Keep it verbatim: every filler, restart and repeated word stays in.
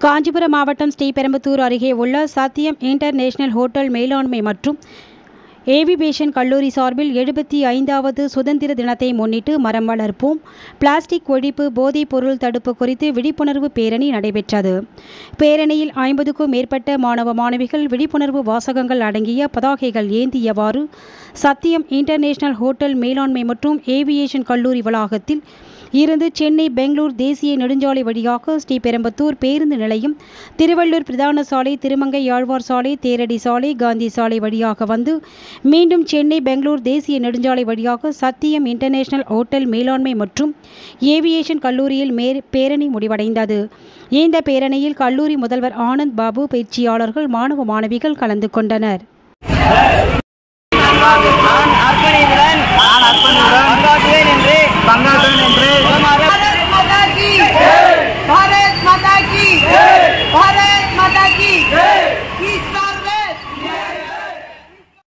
காஞ்சிபுரம் மாவட்டம் ஸ்ரீபெரும்புதூர் அருகே உள்ள சத்தியம் இன்டர்நேஷனல் ஹோட்டல் மேலாண்மை மற்றும் ஏவியேஷன் கல்லூரி சார்பில் எழுபத்தி ஐந்தாவது சுதந்திர தினத்தை முன்னிட்டு மரம் வளர்ப்போம், பிளாஸ்டிக் ஒழிப்பு, போதைப் பொருள் தடுப்பு குறித்து விழிப்புணர்வு பேரணி நடைபெற்றது. பேரணியில் ஐம்பதுக்கும் மேற்பட்ட மாணவ மாணவிகள் விழிப்புணர்வு வாசகங்கள் அடங்கிய பதாகைகள் ஏந்தியவாறு சத்தியம் இன்டர்நேஷனல் ஹோட்டல் மேலாண்மை மற்றும் ஏவியேஷன் கல்லூரி வளாகத்தில் இருந்து சென்னை பெங்களூர் தேசிய நெடுஞ்சாலை வழியாக ஸ்ரீபெரும்புதூர் பேருந்து நிலையம், திருவள்ளூர் பிரதான சாலை, திருமங்கை ஆழ்வார் சாலை, தேரடி சாலை, காந்தி சாலை வழியாக வந்து மீண்டும் சென்னை பெங்களூர் தேசிய நெடுஞ்சாலை வழியாக சத்தியம் இன்டர்நேஷனல் ஹோட்டல் மேலாண்மை மற்றும் ஏவியேஷன் கல்லூரியில் மே பேரணி முடிவடைந்தது. இந்த பேரணியில் கல்லூரி முதல்வர் ஆனந்த் பாபு, பயிற்சியாளர்கள், மாணவ மாணவிகள் கலந்து கொண்டனர். பங்காற்றுவேன் என்று भारत माता की भारत माता की भारत माता की